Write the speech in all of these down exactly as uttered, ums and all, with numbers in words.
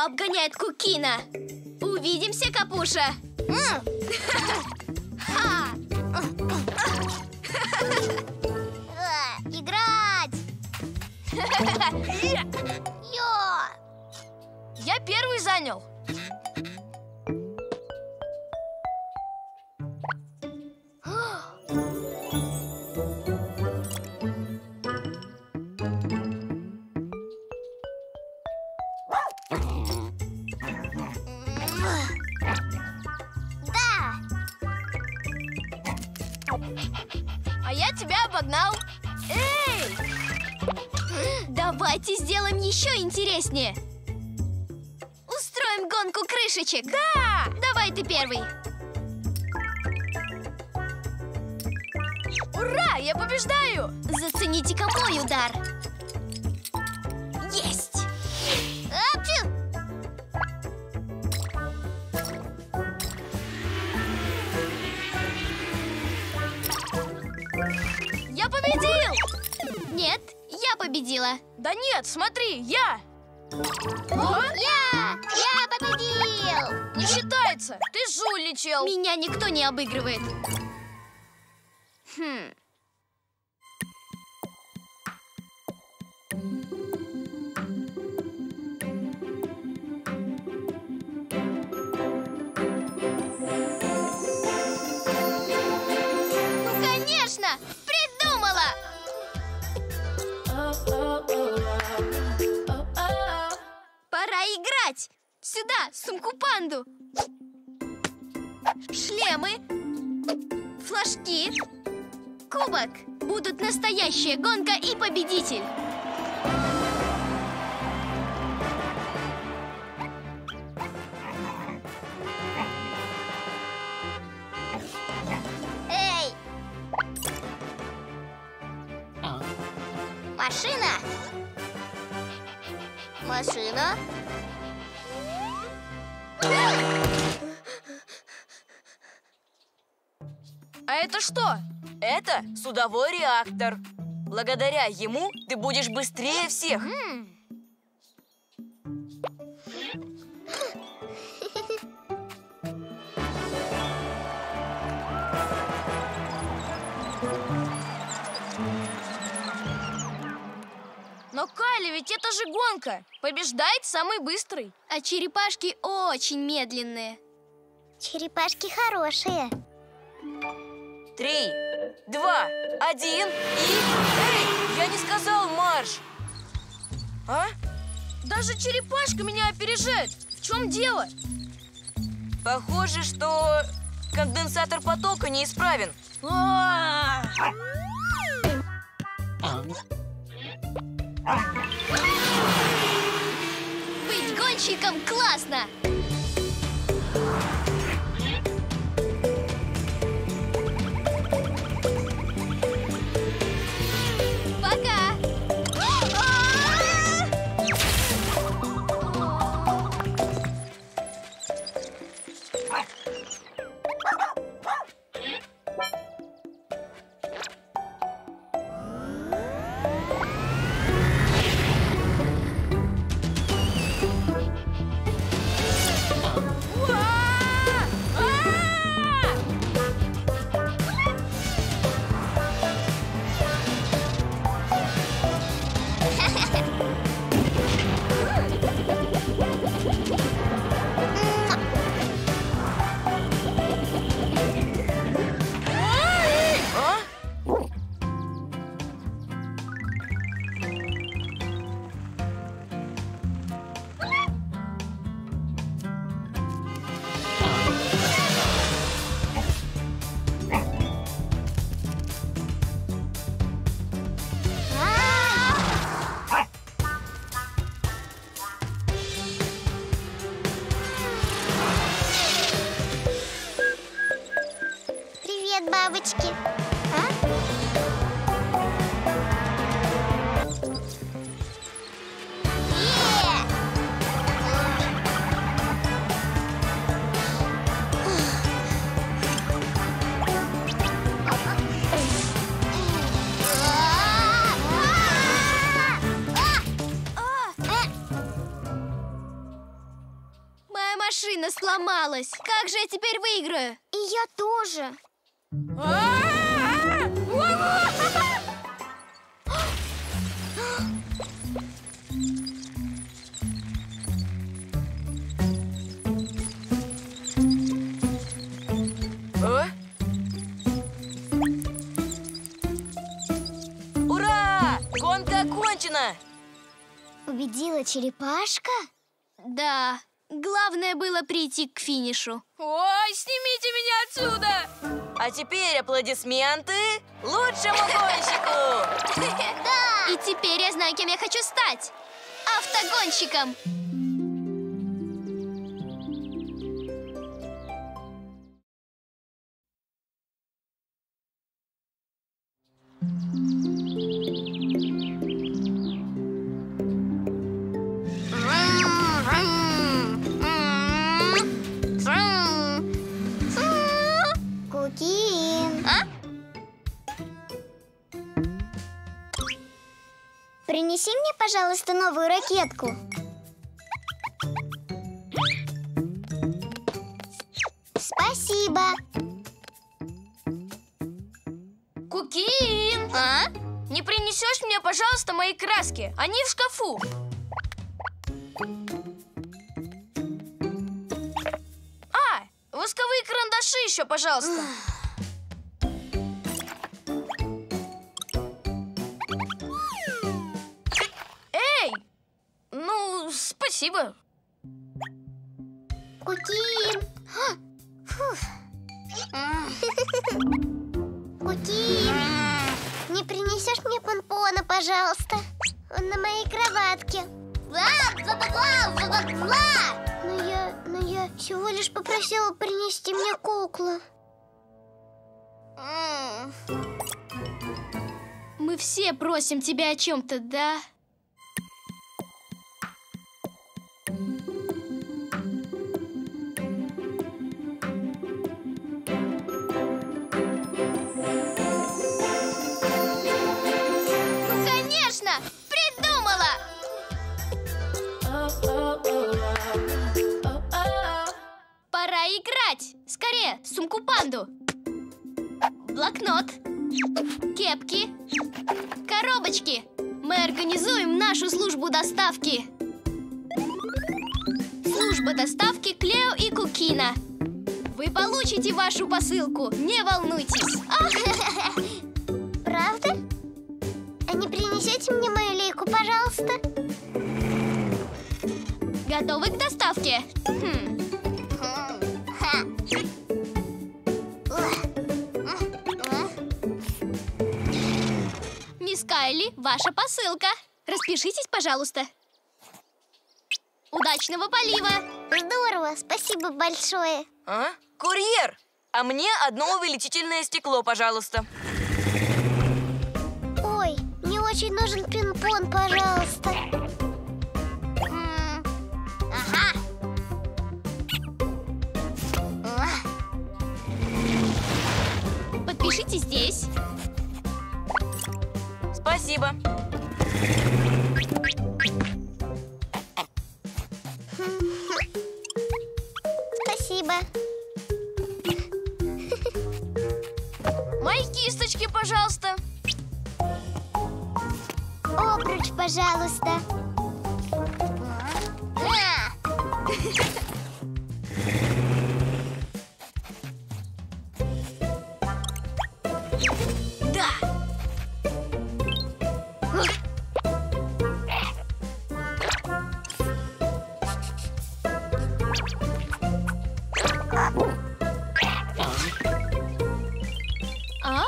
обгоняет Кукина. Увидимся, Капуша. Играть! Йо! Я первый занял. Да! А я тебя обогнал. Эй! Давайте сделаем еще интереснее. Устроим гонку крышечек. Да! Давай ты первый. Ура! Я побеждаю! Зацените-ка мой удар. Есть! Апчу! Я победил! Нет, я победила. Да нет, смотри, я! Я! Я победил! Не считается! Ты жульничал! Меня никто не обыгрывает. Хм. Ну, конечно! Придумала! Пора играть! Сюда, сумку-панду! Шлемы, флажки, кубок. Будут настоящая гонка и победитель. Эй! Машина! Машина! А это что? Это судовой реактор. Благодаря ему ты будешь быстрее всех. Но, Кайли, ведь это же гонка. Побеждает самый быстрый. А черепашки очень медленные. Черепашки хорошие. Три, два, один и... Эй, я не сказал марш! А? Даже черепашка меня опережает. В чем дело? Похоже, что конденсатор потока неисправен. А-а-а! Быть гонщиком классно! Пока! Привет, бабочки. А? сломалась. Как же я теперь выиграю? И я тоже. А? Ура! Гонка окончена! Победила черепашка? Да, главное было прийти к финишу. Ой, снимите меня отсюда! А теперь аплодисменты лучшему гонщику! Да! И теперь я знаю, кем я хочу стать. Автогонщиком. Кукин. А? Принеси мне, пожалуйста, новую ракетку. Спасибо. Кукин! А? Не принесешь мне, пожалуйста, мои краски? Они в шкафу. А, восковые карандаши еще, пожалуйста. Эй! Ну, спасибо. Кукин. Кукин. Не принесешь мне помпона, пожалуйста? Он на моей кроватке. Но я, но я всего лишь попросила принести мне куклу. Мы все просим тебя о чем-то, да? Конечно! Придумала! Пора играть! Скорее, сумку-панду! Блокнот, кепки, коробочки. Мы организуем нашу службу доставки. Служба доставки Клео и Кукина. Вы получите вашу посылку, не волнуйтесь. Правда? А не принесете мне мою лейку, пожалуйста? Готовы к доставке? Хм. Мисс Кайли, ваша посылка. Распишитесь, пожалуйста. Удачного полива! Здорово, спасибо большое. А? Курьер! А мне одно увеличительное стекло, пожалуйста. Ой, мне очень нужен пинг-понг, пожалуйста. М, Ага. Подпишите здесь. Спасибо. Спасибо. Мои кисточки, пожалуйста. Обруч, пожалуйста. А! Да. А?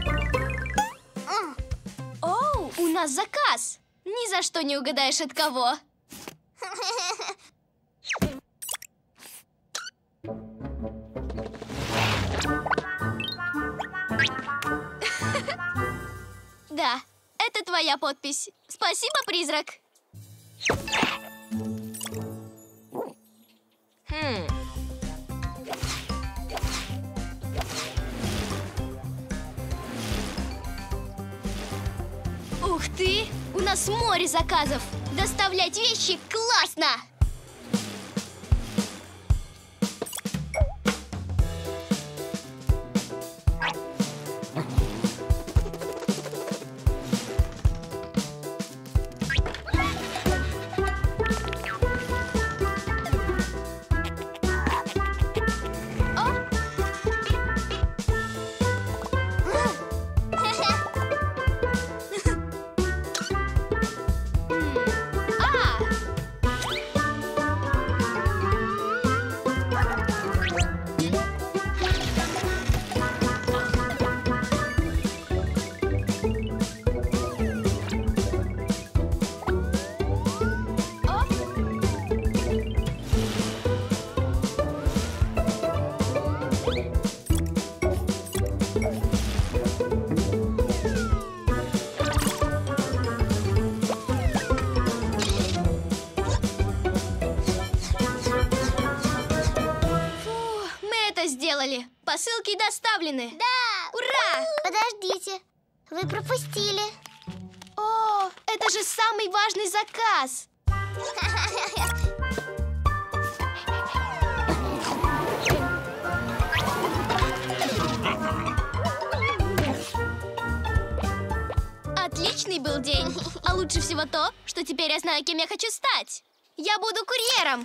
Оу, у нас заказ. Ни за что не угадаешь, от кого. Да, это твоя подпись. Спасибо, призрак. Хм. Ух ты! У нас море заказов. Доставлять вещи классно! это сделали! Посылки доставлены! Да! Ура! Подождите, вы пропустили. О, это же самый важный заказ! Отличный был день. А лучше всего то, что теперь я знаю, кем я хочу стать. Я буду курьером.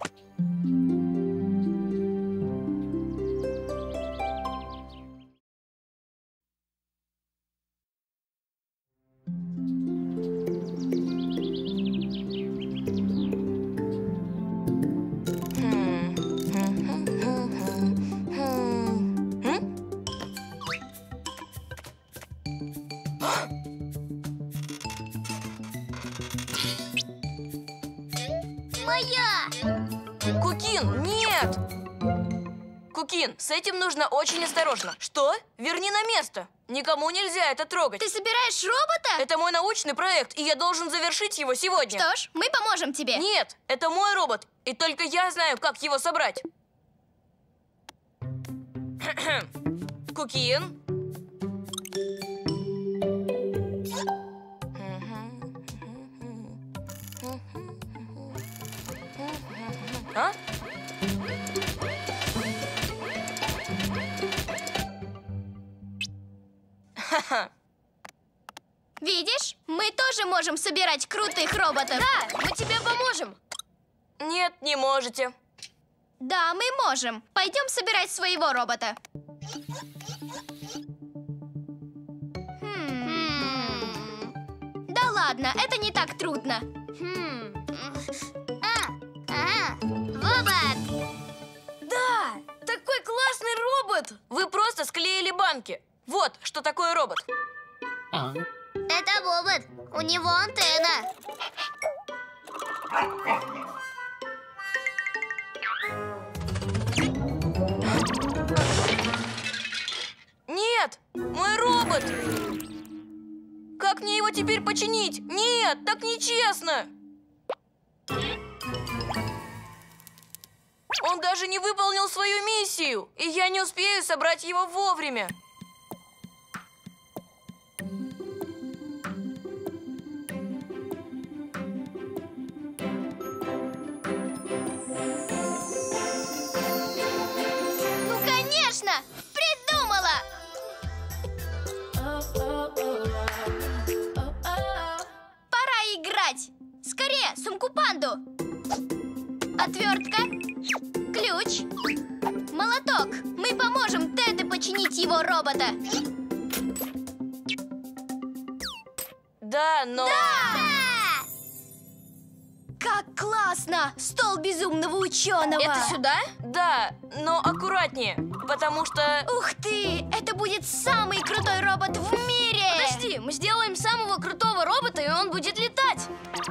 Моя! Кукин, нет! Кукин, с этим нужно очень осторожно. Что? Верни на место. Никому нельзя это трогать. Ты собираешь робота? Это мой научный проект, и я должен завершить его сегодня. Что ж, мы поможем тебе. Нет, это мой робот, и только я знаю, как его собрать. Кукин. А? Видишь, мы тоже можем собирать крутых роботов. Да, мы тебе поможем. Нет, не можете. Да, мы можем. Пойдем собирать своего робота. Хм. Да ладно, это не так трудно. Хм. А, ага, робот! Да, такой классный робот. Вы просто склеили банки. Вот, что такое робот. Это робот. У него антенна. Нет, мой робот. Как мне его теперь починить? Нет, так нечестно. Он даже не выполнил свою миссию, и я не успею собрать его вовремя. Ну, конечно! Придумала! Пора играть! Скорее, сумку-панду! Отвертка, ключ, молоток. Мы поможем Теду починить его робота. Да, но... Да! Как классно! Стол безумного ученого! Это сюда? Да, но аккуратнее, потому что... Ух ты! Это будет самый крутой робот в мире! Подожди, мы сделаем самого крутого робота, и он будет летать.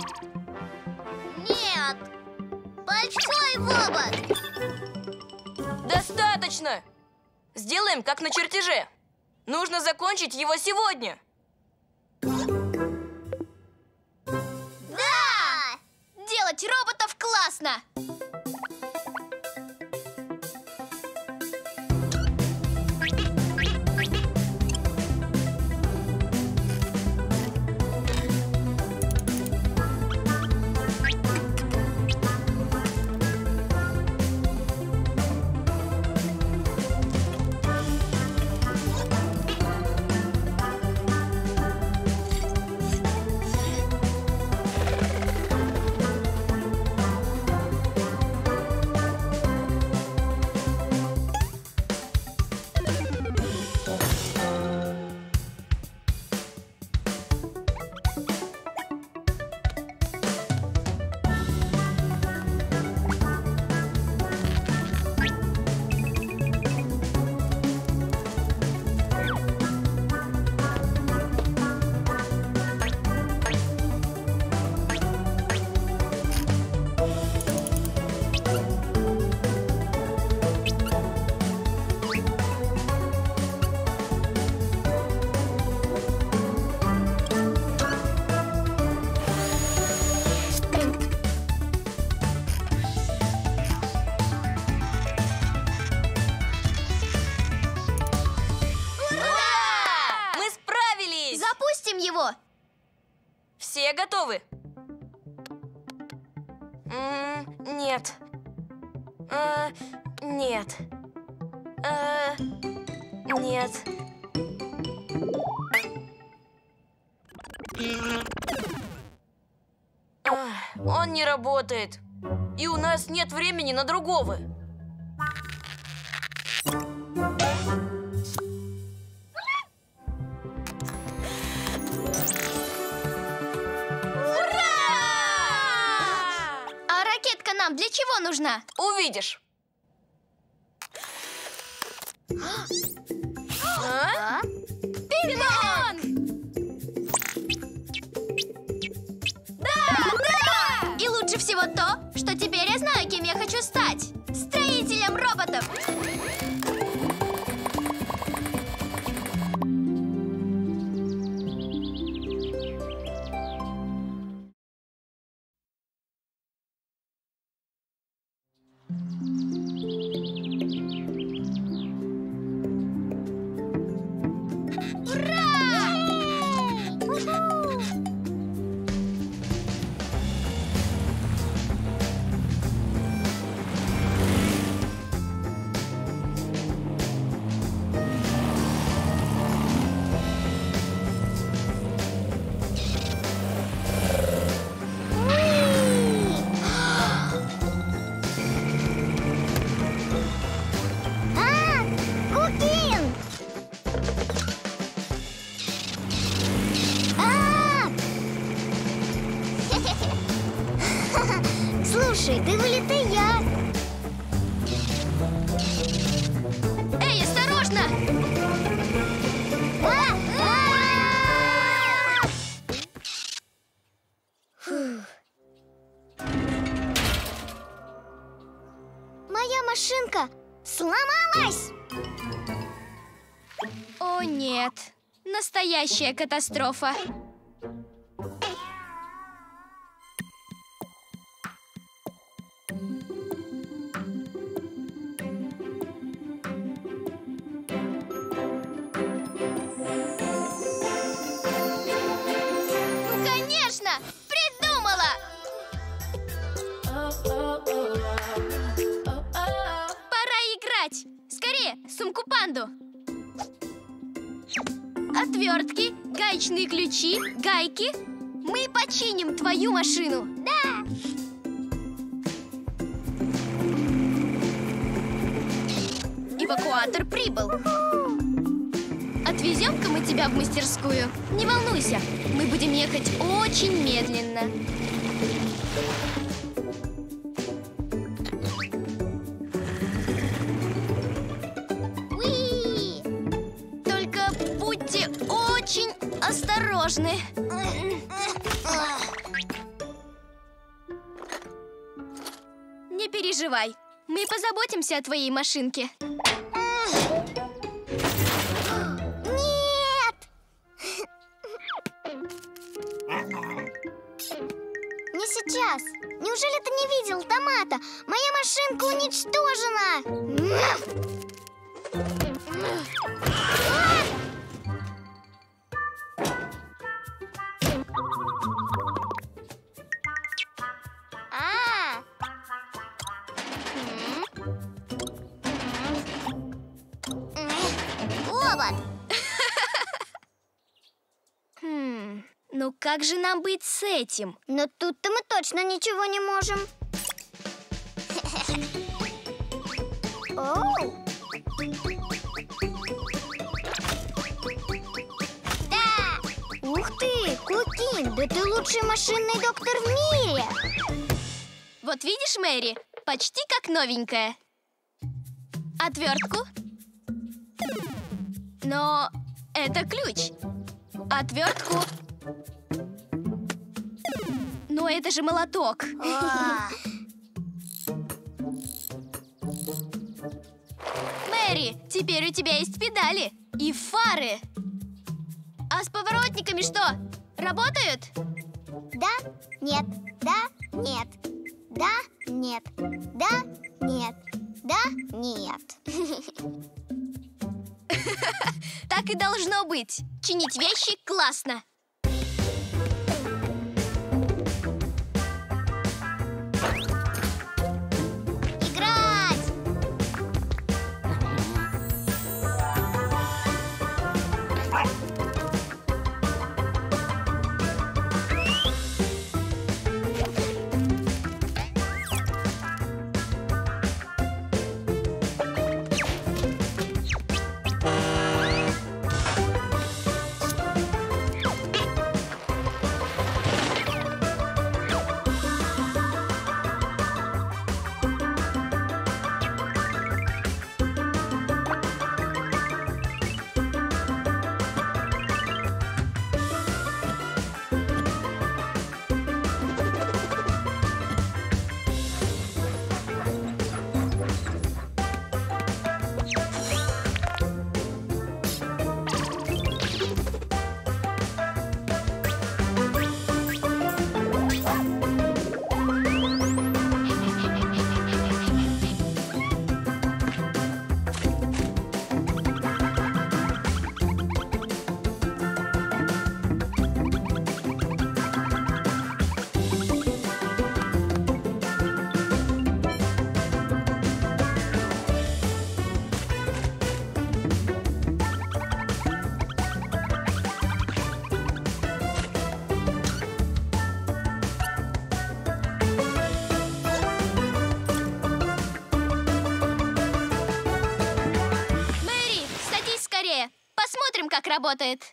Нет! Большой робот! Достаточно! Сделаем, как на чертеже. Нужно закончить его сегодня. Да! Делать роботов классно! Все готовы? М, нет. А, нет. А, нет. А, он не работает. И у нас нет времени на другого. А ракетка нам для чего нужна? Увидишь. А? Пинг-понг! Да! Да! И лучше всего то, что теперь я знаю, кем я хочу стать. Строителем роботов. Слушай, ты вылетай я. Эй, осторожно! А! А! Моя машинка сломалась. О, нет. Настоящая катастрофа. Ну, конечно! Придумала! Пора играть! Скорее, сумку-панду! Отвертки, гаечные ключи, гайки. Мы починим твою машину. Да. Эвакуатор прибыл. Отвезем-ка мы тебя в мастерскую. Не волнуйся, мы будем ехать очень медленно. Уи! Только будьте очень осторожны. Не переживай, мы позаботимся о твоей машинке. Нет! Не сейчас. Неужели ты не видел томата? Моя машинка уничтожена. А! Овод! Хм, ну как же нам быть с этим? Но тут-то мы точно ничего не можем. Оу! Да! Ух ты, Кукин, да ты лучший машинный доктор в мире! Вот видишь, Мэри, почти как новенькая. Отвертку. Но это ключ. Отвертку. Но это же молоток. А, Мэри, теперь у тебя есть педали и фары. А с поворотниками что? Работают? Да, нет, да, нет, да, нет, да, нет, да, нет. Так и должно быть. Чинить вещи классно. Посмотрим, как работает.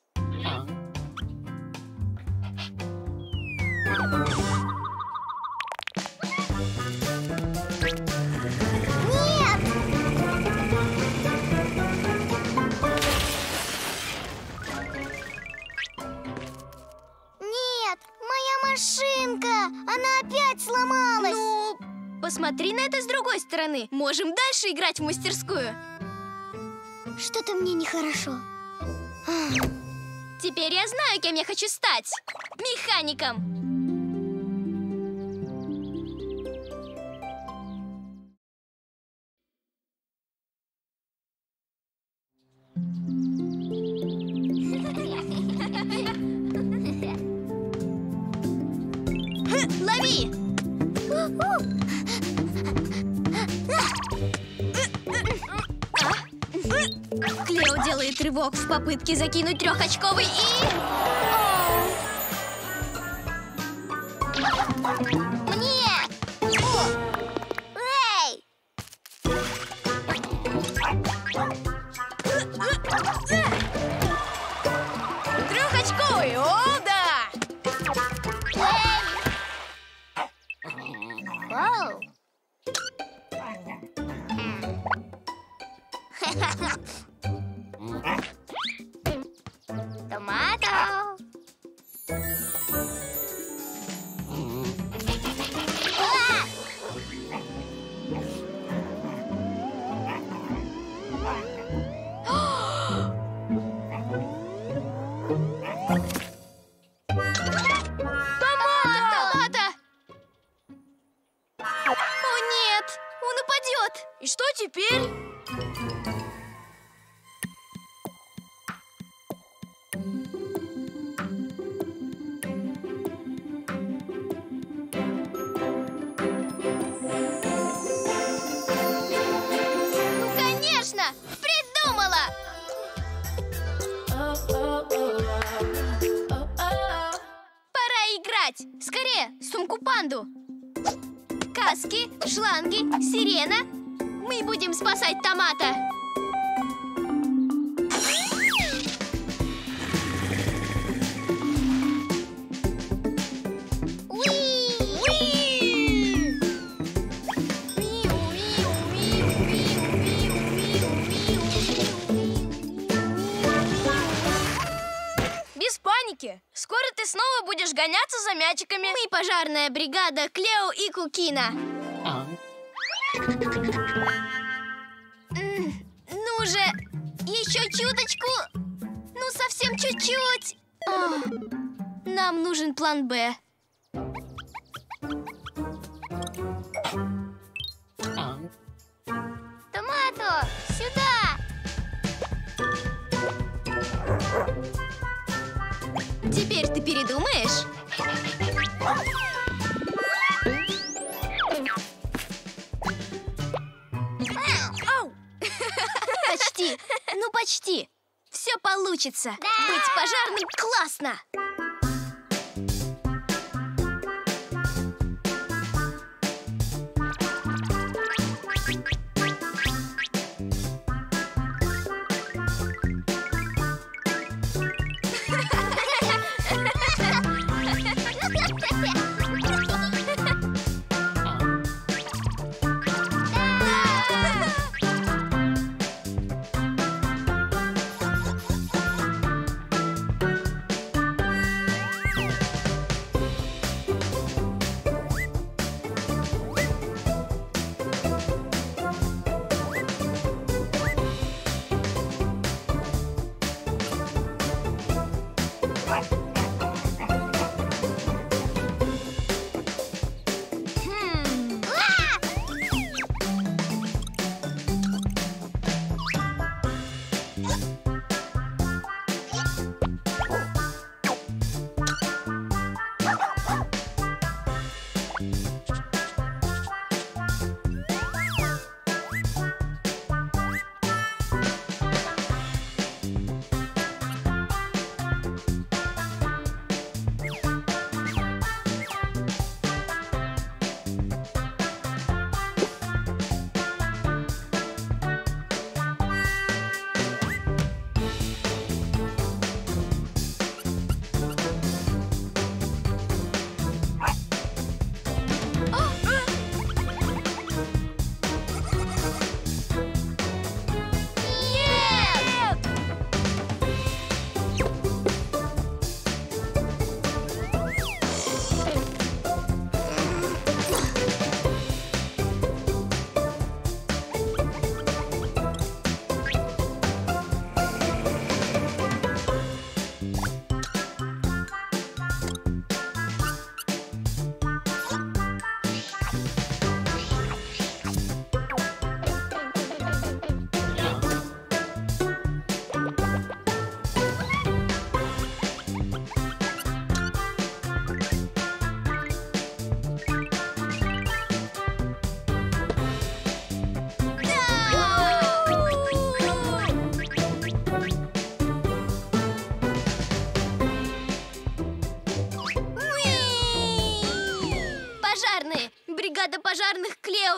Нет! Нет, моя машинка! Она опять сломалась! Ну, посмотри на это с другой стороны. Можем дальше играть в мастерскую. Что-то мне нехорошо. Теперь я знаю, кем я хочу стать. Механиком. Лови! Клео делает рывок в попытке закинуть трехочковый и... Мне! О! Эй! Трехочковый, о, да! Оу! Томато! А! Томато! О, нет! Он упадет! И что теперь? Ну, конечно! Придумала! Пора играть! Скорее, сумку-панду! Каски, шланги, сирена. Мы будем спасать Томато. Без паники. Скоро ты снова будешь гоняться за мячиками. Мы пожарная бригада Клео и Кукина. М, Ну же, еще чуточку. Ну, совсем чуть-чуть. А, Нам нужен план Б. Томато, сюда! Теперь ты передумаешь? Ау! Почти. Ну, почти. Все получится. Быть пожарным классно.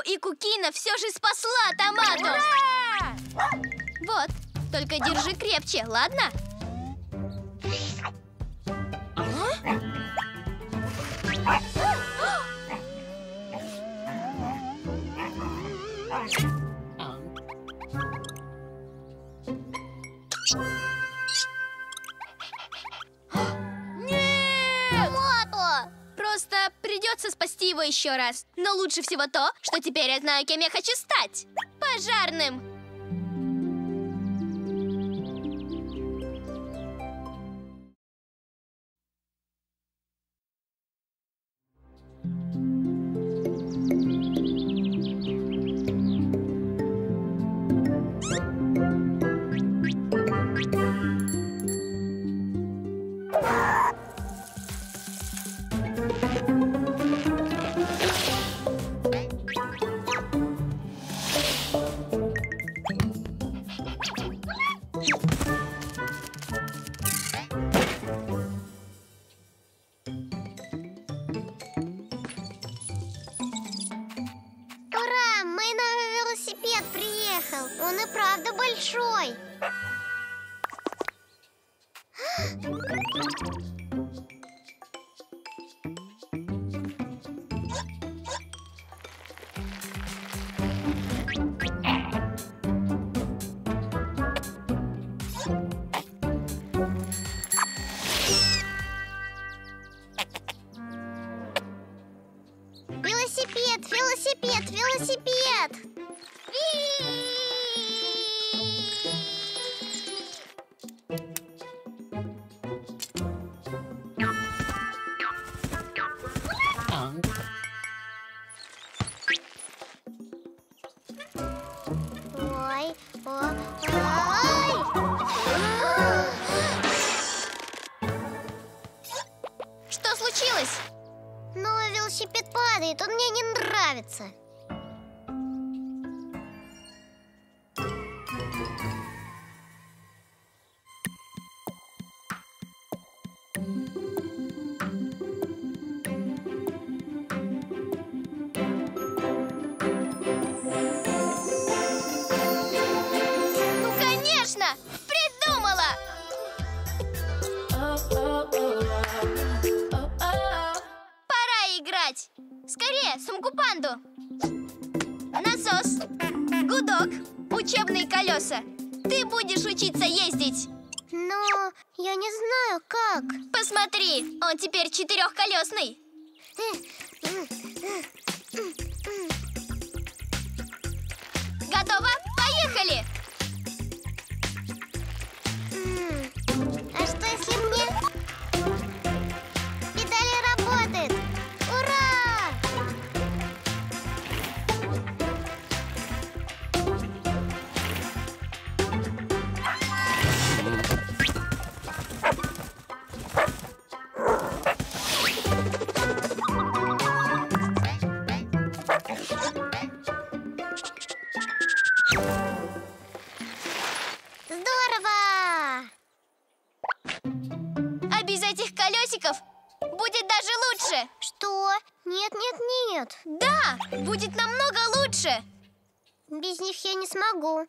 и Кукина все же спасла Томату! Ура! Вот, только держи крепче, ладно? Томато! Просто придется спасти его еще раз. Но лучше всего то, что теперь я знаю, кем я хочу стать. Пожарным. Ура! Мой новый велосипед приехал. Он и правда большой. Велосипед, велосипед, велосипед! Ой, о, ой! Что случилось? Новый велосипед падает, он мне не нравится. Ну, конечно! Придумала! Пора играть! Скорее, сумку-панду! Насос, гудок, учебные колеса. Ты будешь учиться ездить. Но я не знаю, как. Посмотри, он теперь четырехколесный. Готово? Поехали! М, А что если мне? Педали работают! Ура! Здорово! А без этих колесиков будет даже лучше. Что? Нет, нет, нет. Да, будет намного лучше. Без них я не смогу.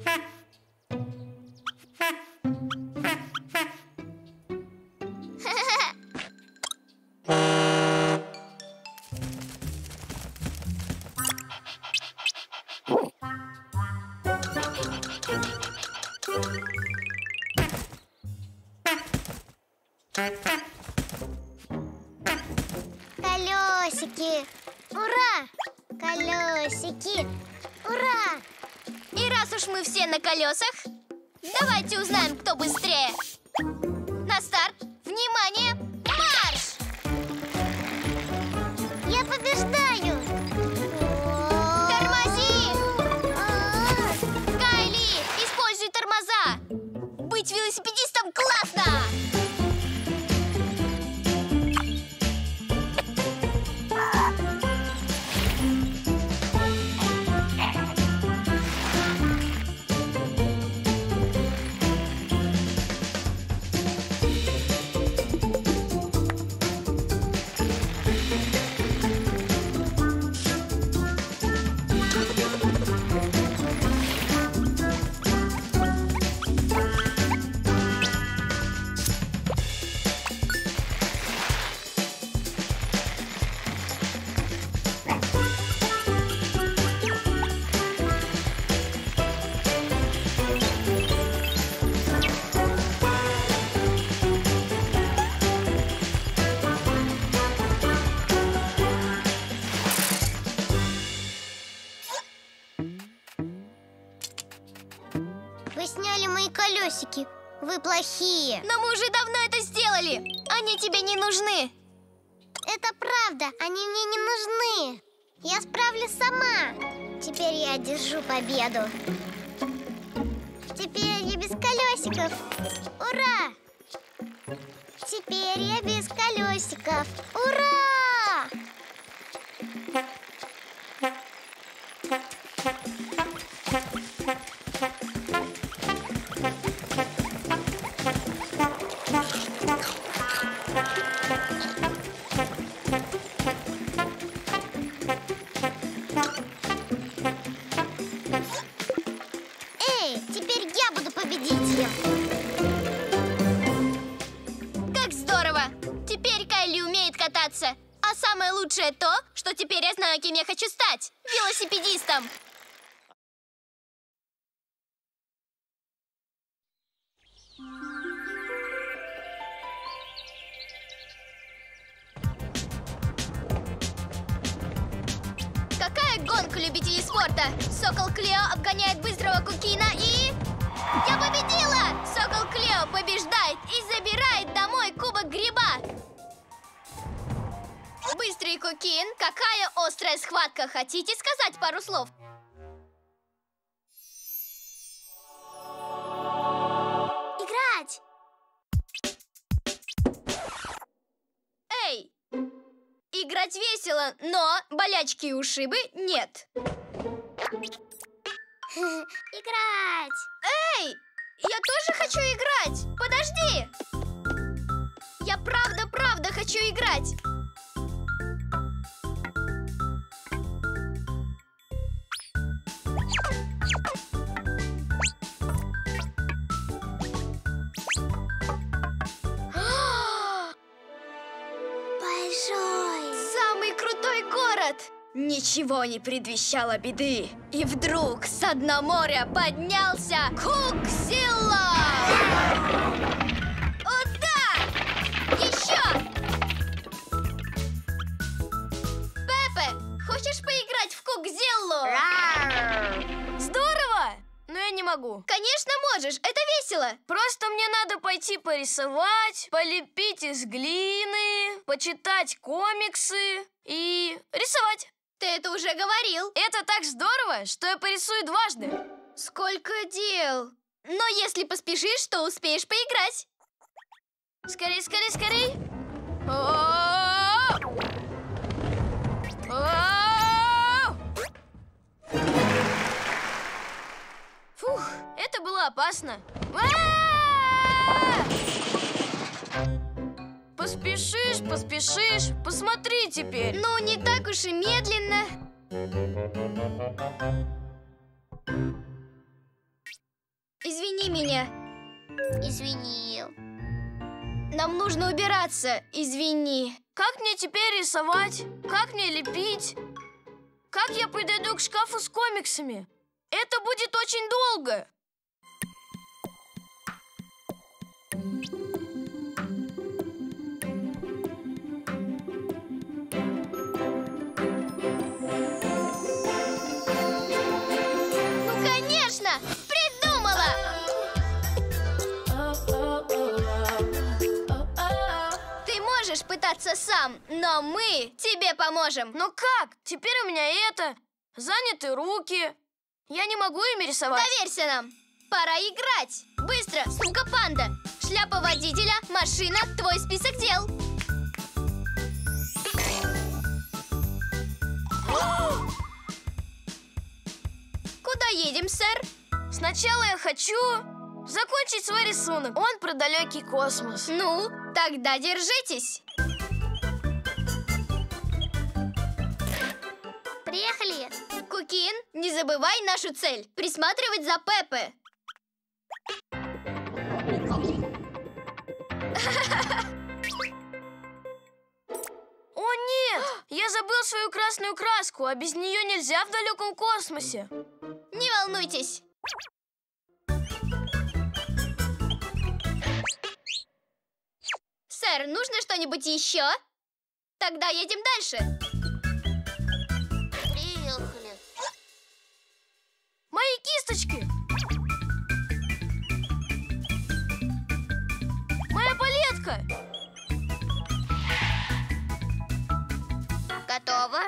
Колесики! Ура! Колесики! Ура! И раз уж мы все на колесах, давайте узнаем, кто быстрее. На старт! Внимание! Марш! Я побеждаю! Тормози! А, Кайли, используй тормоза! Быть велосипедистом классно! Вы сняли мои колесики. Вы плохие. Но мы уже давно это сделали. Они тебе не нужны. Это правда, они мне не нужны. Я справлюсь сама. Теперь я одержу победу. Теперь я без колесиков. Ура! Теперь я без колесиков. Ура! Эй, теперь я буду победителем. Как здорово! Теперь Кайли умеет кататься. А самое лучшее то, что теперь я знаю, кем я хочу стать. Велосипедистом. Какая гонка любителей спорта! Сокол Клео обгоняет быстрого Кукина и... Я победила! Сокол Клео побеждает и забирает домой кубок гриба! Быстрый Кукин, какая острая схватка! Хотите сказать пару слов? Играть! Эй! Играть весело, но болячки и ушибы нет. Играть! Эй! Я тоже хочу играть! Подожди! Я правда-правда хочу играть! Большой! Самый крутой город! Ничего не предвещало беды. И вдруг с дна моря поднялся Кукзилла! О, да! Еще! Пепе, хочешь поиграть в Кукзиллу? Здорово! Но я не могу. Конечно можешь, это весело. Просто мне надо пойти порисовать, полепить из глины, почитать комиксы и рисовать. Ты это уже говорил. Это так здорово, что я порисую дважды. Сколько дел. Но если поспешишь, то успеешь поиграть. Скорей, скорей, скорей. О-о-о! О-о-о! Фух, это было опасно. А-а-а! Поспешишь, поспешишь. Посмотри теперь. Ну, не так уж и медленно. Извини меня. Извини. Нам нужно убираться. Извини. Как мне теперь рисовать? Как мне лепить? Как я подойду к шкафу с комиксами? Это будет очень долго. Ну, конечно! Придумала! Ты можешь пытаться сам, но мы тебе поможем. Но как? Теперь у меня это. Заняты руки. Я не могу ими рисовать. Доверься нам. Пора играть. Быстро, сумка-панда. Шляпа водителя, машина, твой список дел. Куда едем, сэр? Сначала я хочу закончить свой рисунок. Он про далекий космос. Ну, тогда держитесь. Приехали. Кукин, не забывай нашу цель. Присматривать за Пеппе. О, нет! Я забыл свою красную краску, а без нее нельзя в далеком космосе. Не волнуйтесь. Сэр, нужно что-нибудь еще? Тогда едем дальше. Приехали. Мои кисточки! Готово.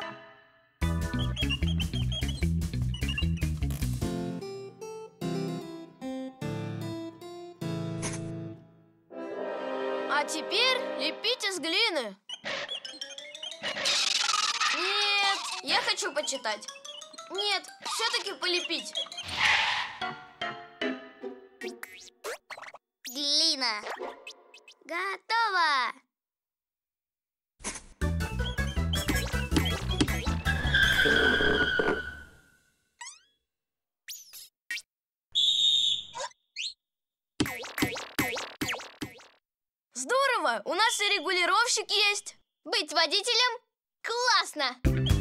А теперь лепить из глины. Нет, я хочу почитать. Нет, все-таки полепить. Глина. Готово. Здорово! У нас и регулировщик есть. Быть водителем классно!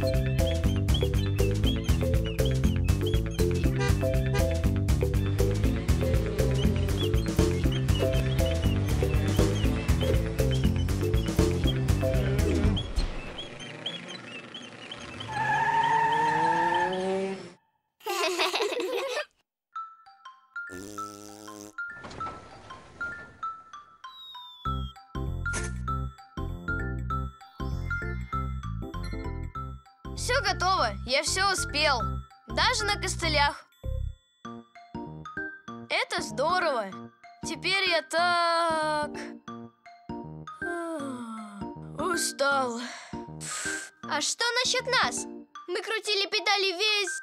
Все готово, я все успел. Даже на костылях. Это здорово. Теперь я так... устал. А что насчет нас? Мы крутили педали весь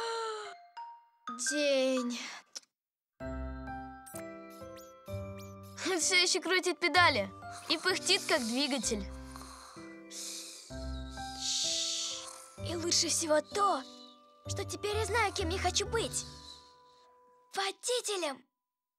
день. Все еще крутит педали и пыхтит, как двигатель. И лучше всего то, что теперь я знаю, кем я хочу быть. Водителем.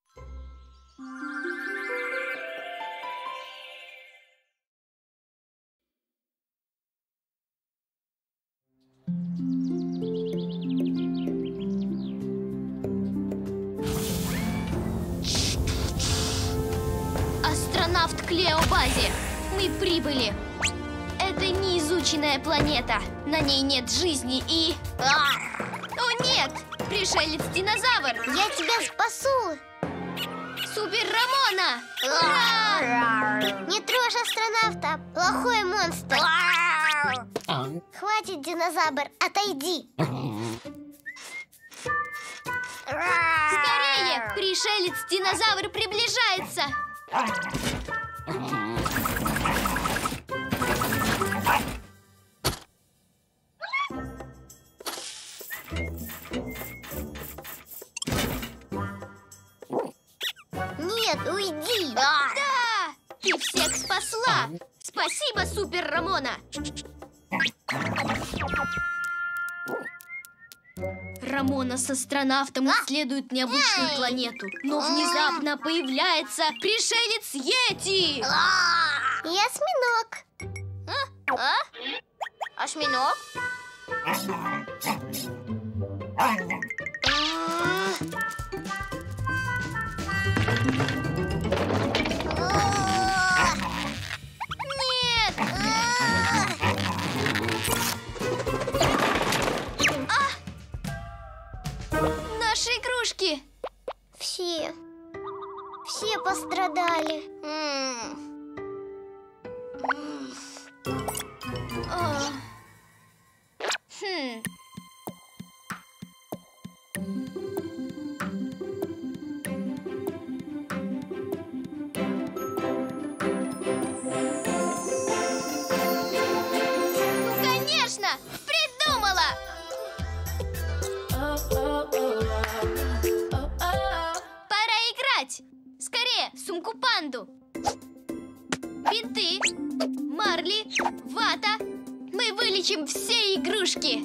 Астронавт Клео базе. Мы прибыли. Это неизученная планета. На ней нет жизни и... О, нет! Пришелец-динозавр! Я тебя спасу! Супер Рамона! Ура! Не трожь астронавта, плохой монстр! Хватит, динозавр, отойди! Скорее! Пришелец-динозавр приближается! Нет, уйди! Да! Ты всех спасла! Спасибо, Супер Рамона! Рамона с астронавтом исследуют необычную планету, но внезапно появляется пришелец Йети! Я осьминог! А? Осьминог? Нет! А! Наши игрушки! Все, все пострадали. А. Хм. Конечно! Придумала! Пора играть! Скорее, сумку-панду! Бинты, марли, вата. Мы вылечим все игрушки.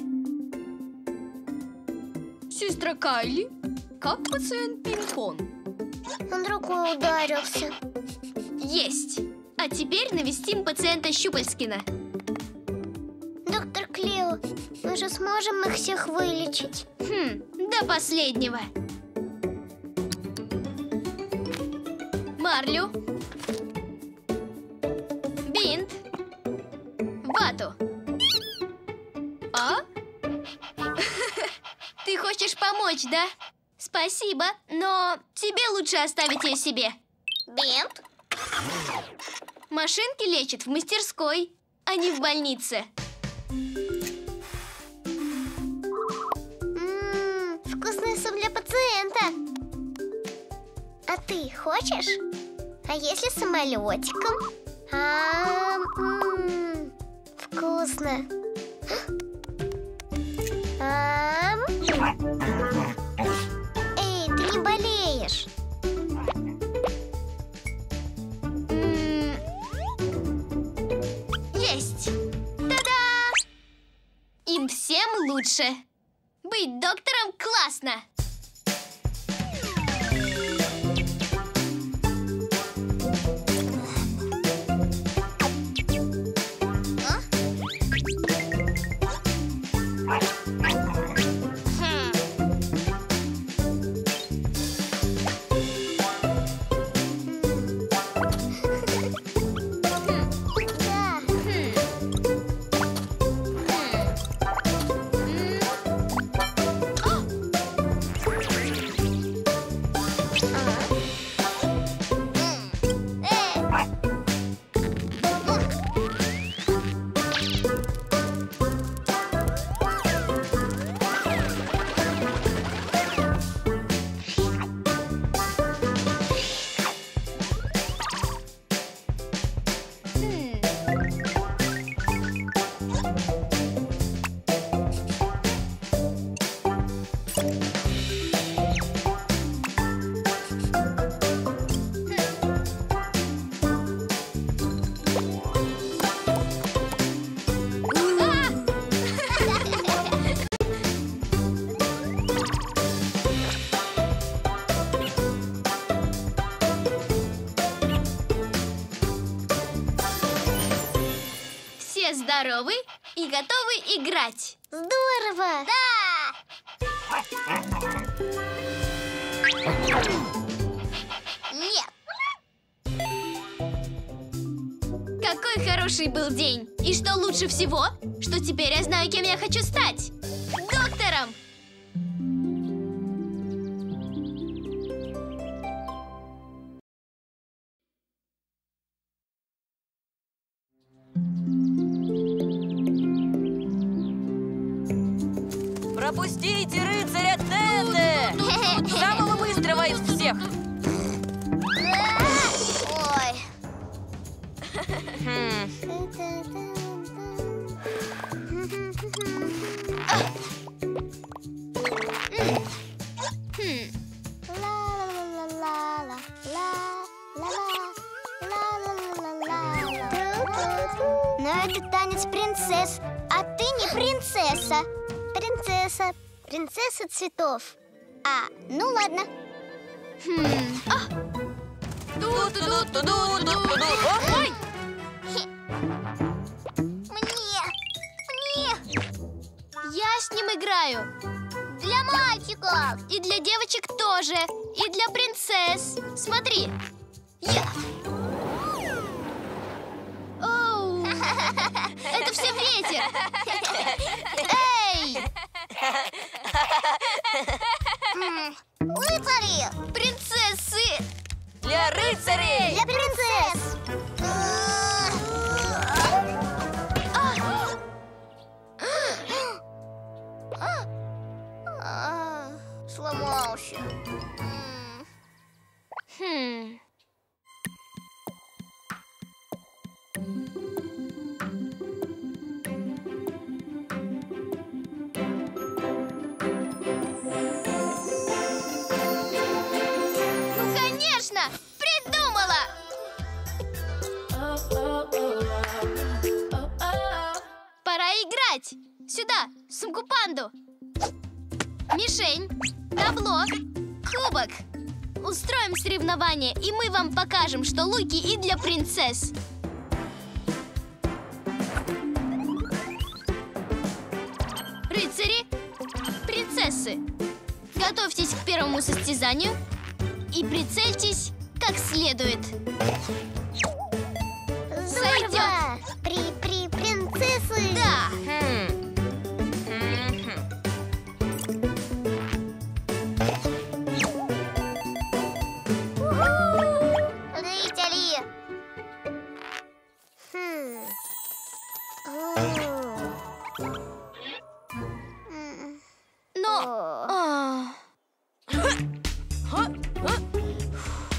Сестра Кайли, как пациент пинг-понг? Он рукой ударился. Есть. А теперь навестим пациента Щупальскина. Доктор Клео, мы же сможем их всех вылечить? Хм, до последнего. Марлю. Бинт. Вату. А? Ты хочешь помочь, да? Спасибо, но тебе лучше оставить ее себе. Бинт? Машинки лечат в мастерской, а не в больнице. А ты хочешь? А если самолетиком? А, м-м, вкусно. А, эй, ты не болеешь? М, Есть! Та-да! Им всем лучше. Быть доктором классно! Да. Все здоровы и готовы играть. Здорово! Нет. Какой хороший был день. И что лучше всего, что теперь я знаю, кем я хочу стать. Доктором. Пропустите рыцаря Тете! Самого быстрого из всех! Ой. Хм. Хм. Но это танец принцесс, а ты не принцесса. Принцесса, принцесса цветов. А, ну ладно. Хм. А. Ду-ду-ду-ду-ду-ду-ду. Ой! Мне, мне, Я с ним играю. для мальчиков. И для девочек тоже. И для принцесс. Смотри. Я. Оу. Это все ветер. Эй! Рыцари! Принцессы! Для рыцарей! Для принцесс! А, сломался. М. Хм. Ну, конечно! Придумала! Пора играть! Сюда, сумку-панду! Мишень, табло, кубок. Устроим соревнование, и мы вам покажем, что луки и для принцесс. Рыцари, принцессы, готовьтесь к первому состязанию и прицельтесь как следует. Здорово! При, при, принцессы! Да! Хм. Мгм. Рыцари! Хм. О. М. Но... О. а, Ха? А?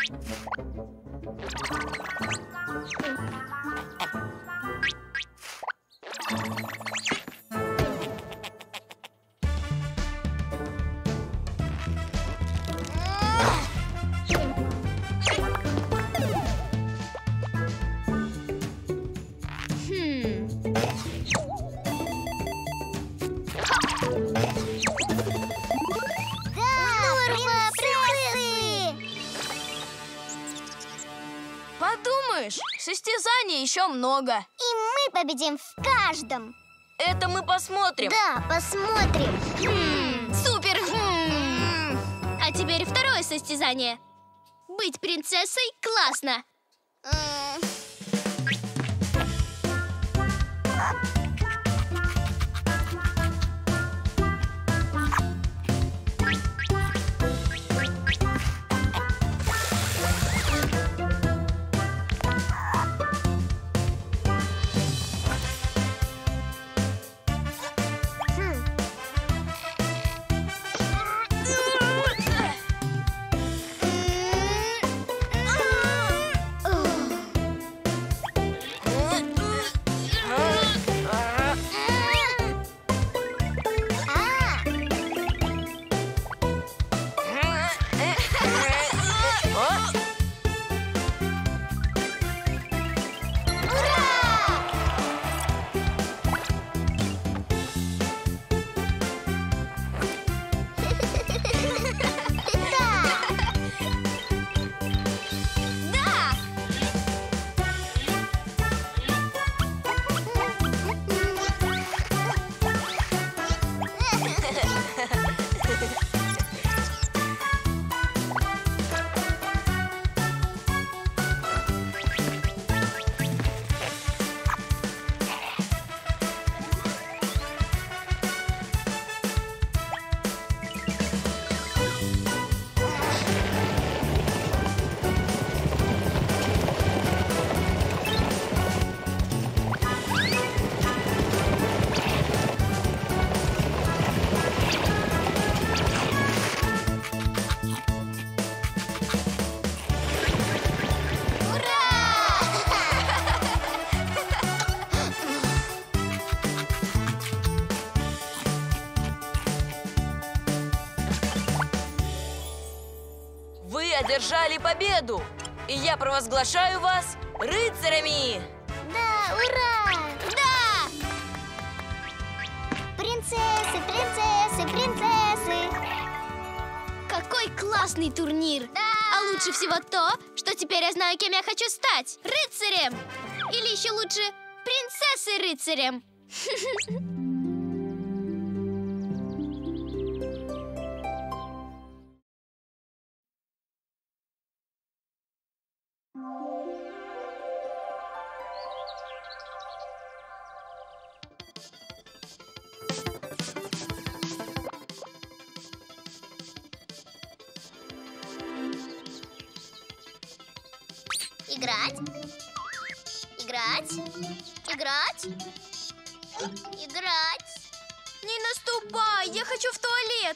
Подумаешь, состязаний еще много. И мы победим в каждом. Это мы посмотрим. Да, посмотрим. Хм, супер! Хм. А теперь второе состязание. Быть принцессой классно. М. Вы одержали победу, и я провозглашаю вас рыцарями! Да, ура! Да! Принцессы, принцессы, принцессы! Какой классный турнир! Да! А лучше всего то, что теперь я знаю, кем я хочу стать. Рыцарем! Или еще лучше, принцессой-рыцарем. Играть. Играть. Играть. Играть. Не наступай, я хочу в туалет.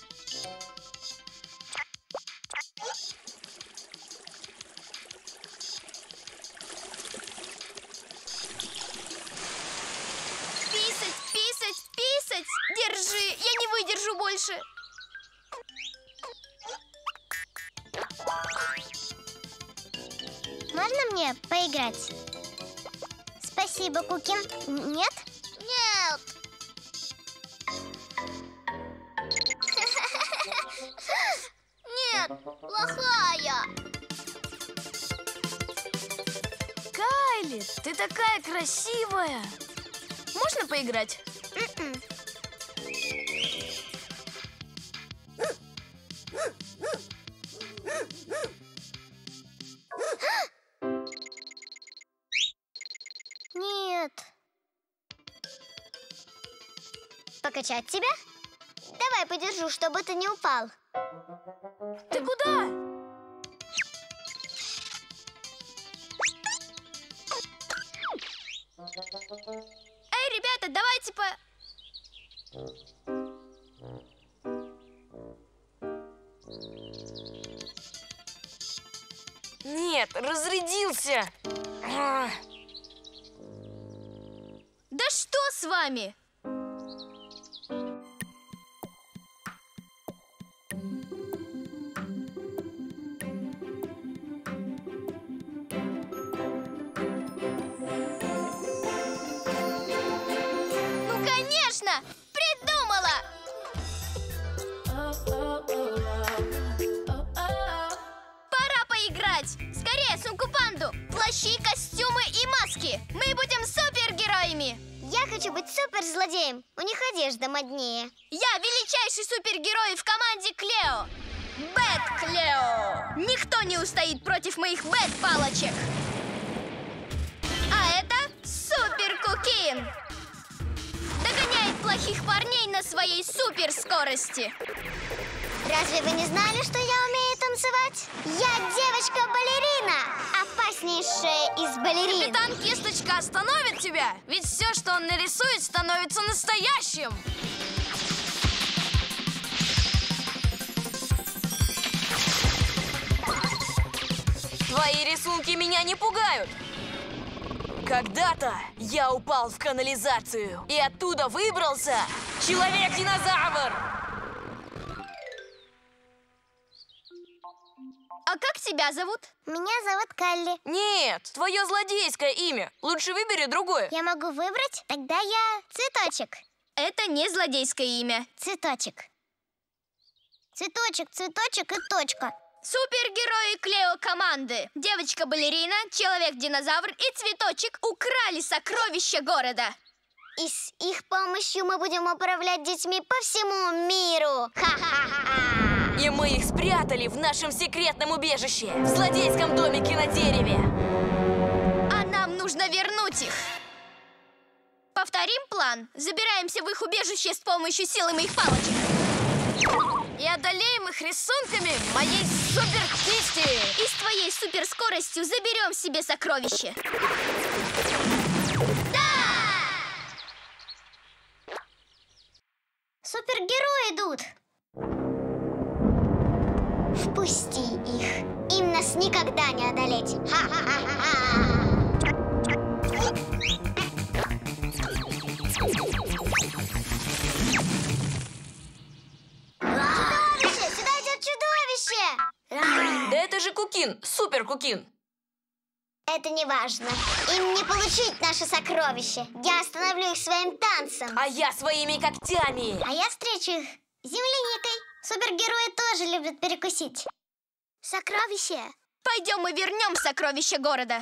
Писать, писать, писать. Держи, я не выдержу больше. Можно мне поиграть? Спасибо, Кукин. Нет? Нет. Нет, плохая. Кайли, ты такая красивая! Можно поиграть? М-м. Нет. Покачать тебя? Давай подержу, чтобы ты не упал. Ты куда? Эй, ребята, давайте по... нет, разрядился. Да что с вами? Ну, конечно! Придумала! Пора поиграть! Скорее, сумку-панду! Плащи, костюмы и маски! Мы будем супергероями! Я хочу быть суперзлодеем. У них одежда моднее. Я величайший супергерой в команде Клео! Бэт Клео! Никто не устоит против моих бэт-палочек! А это Супер Кукин! Догоняет плохих парней на своей суперскорости! Разве вы не знали, что я умею танцевать? Я девочка-балерина! Опаснейшая из балерин! Капитан Кисточка остановит тебя! Ведь все, что он нарисует, становится настоящим! Твои рисунки меня не пугают! Когда-то я упал в канализацию, и оттуда выбрался Человек-динозавр! А как тебя зовут? Меня зовут Калли. Нет, твое злодейское имя. Лучше выбери другое. Я могу выбрать? Тогда я Цветочек. Это не злодейское имя. Цветочек. Цветочек, цветочек и точка. Супергерои Клео команды. Девочка-балерина, Человек-динозавр и Цветочек украли сокровища города. И с их помощью мы будем управлять детьми по всему миру. Ха-ха-ха! И мы их спрятали в нашем секретном убежище, в злодейском домике на дереве. А нам нужно вернуть их. Повторим план. Забираемся в их убежище с помощью силы моих палочек. И одолеем их рисунками моей суперкисти. И с твоей суперскоростью заберем себе сокровище. Супергерои идут. Впусти их. Им нас никогда не одолеть. Ха-ха-ха-ха-ха. Чудовище! Сюда идет чудовище! Да это же Кукин, супер Кукин. Это не важно. Им не получить наше сокровище. Я остановлю их своим танцем. А я своими когтями. А я встречу их земляникой. Супергерои тоже любят перекусить. Сокровище. Пойдем и вернем сокровища города.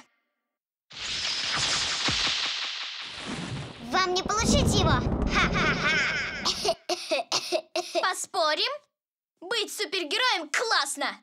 Вам не получить его. Ха-ха-ха. Поспорим? Быть супергероем классно.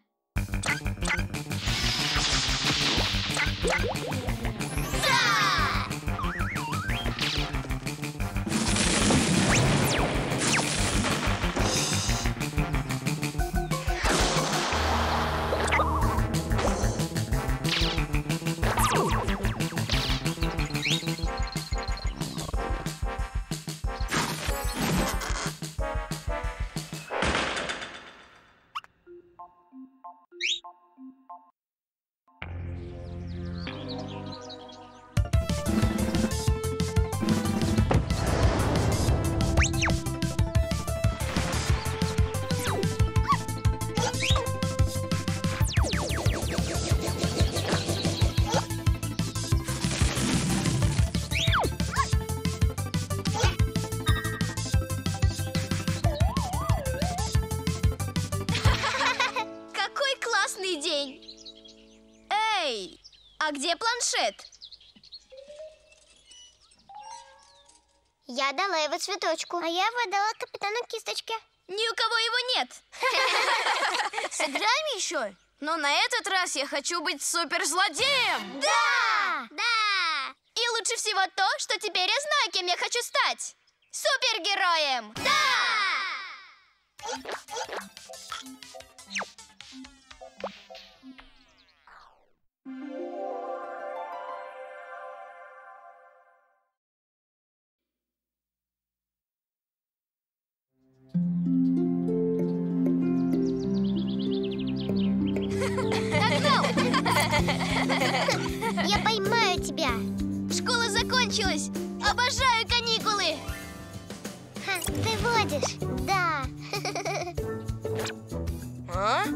А где планшет? Я дала его Цветочку, а я его дала капитану Кисточке. Ни у кого его нет. Сыграем еще? Но на этот раз я хочу быть суперзлодеем. Да! Да! И лучше всего то, что теперь я знаю, кем я хочу стать. Супергероем! Да! Я поймаю тебя. Школа закончилась! Обожаю каникулы! Ха, ты водишь? Да. А?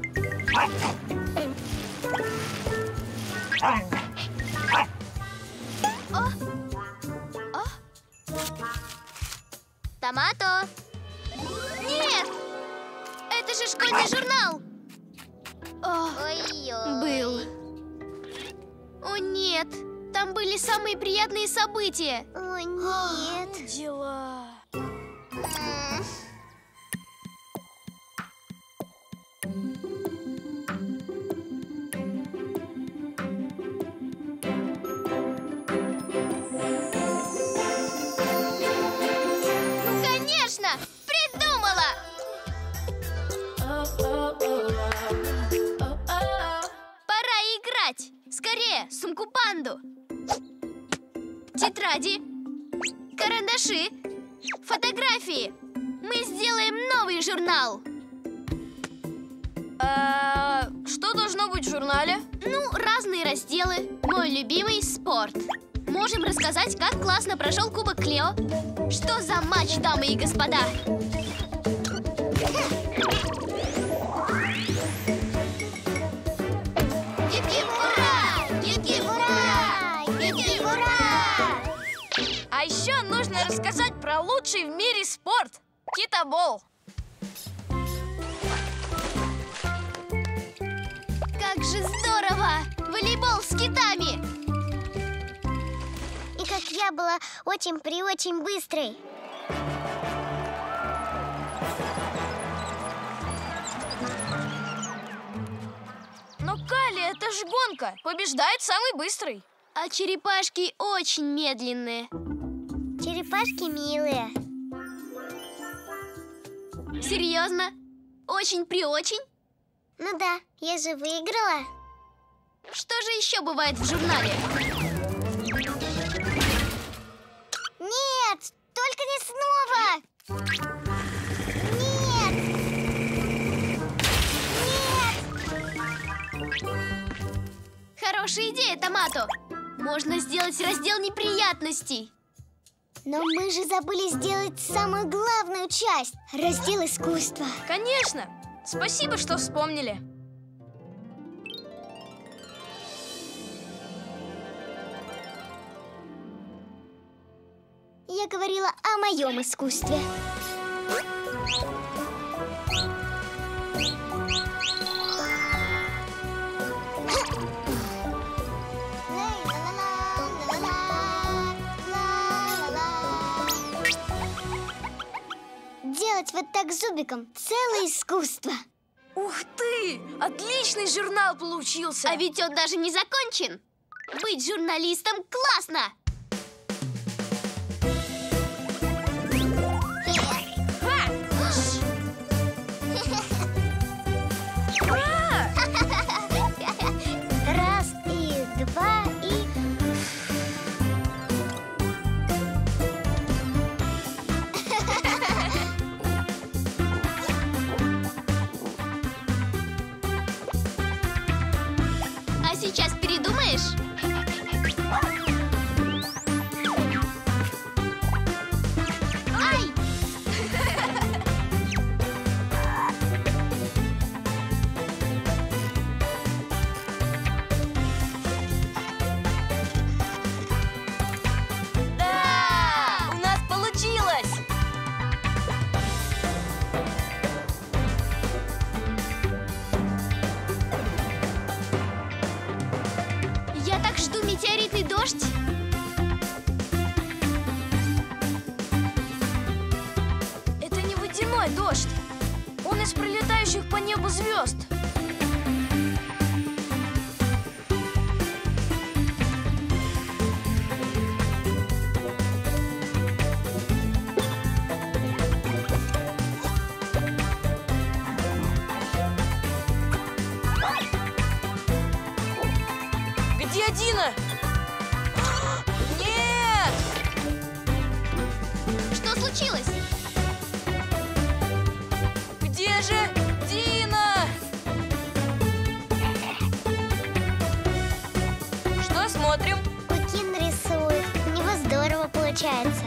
О! О! Томато! Нет! Это же школьный журнал! О, Ой-ой. был. О, нет! Там были самые приятные события. О, нет. Дела. М. Конечно! Придумала! Пора играть! Скорее, сумку-панду! Тетради, карандаши, фотографии. Мы сделаем новый журнал. А, что должно быть в журнале? Ну, разные разделы. Мой любимый спорт. Можем рассказать, как классно прошел Кубок Клео. Что за матч, дамы и господа? Гип-гип, ура! Гип-гип, ура! Гип-гип, ура! А еще нужно рассказать про лучший в мире спорт – китобол. Как же здорово! Волейбол с китами! И как я была очень-при-очень быстрой. Но, Кали, это ж гонка. Побеждает самый быстрый. А черепашки очень медленные. Черепашки милые. Серьезно? Очень-при-очень? Ну да, я же выиграла. Что же еще бывает в журнале? Нет, только не снова. Нет. Нет. Хорошая идея, Томато. Можно сделать раздел неприятностей. Но мы же забыли сделать самую главную часть – раздел искусства. Конечно. Спасибо, что вспомнили. Я говорила о моем искусстве. Делать вот так зубиком – целое искусство. Ух ты! Отличный журнал получился! А ведь он даже не закончен. Быть журналистом классно! Раз и два и... А сейчас передумаешь? Ай! Да! У нас получилось! Я так жду метеоритный дождь. Это не водяной дождь. Он из пролетающих по небу звезд. Где Дина? Нет! Что случилось? Где же Дина? Посмотрим. Кукин рисует. У него здорово получается.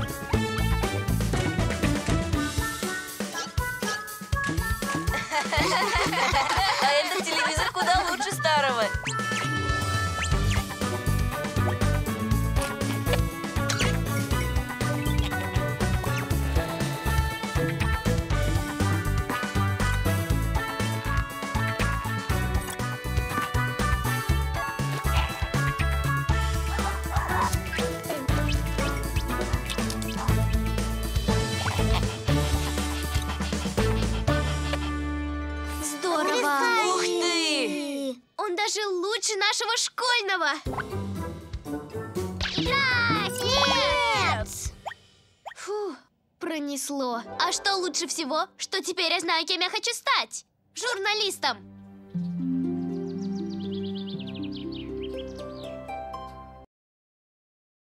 А этот телевизор куда лучше старого. Здорово! Ух ты! Он даже лучше нашего школьного! Нет! Фу, пронесло. А что лучше всего? Что теперь я знаю, кем я хочу стать? Журналистом!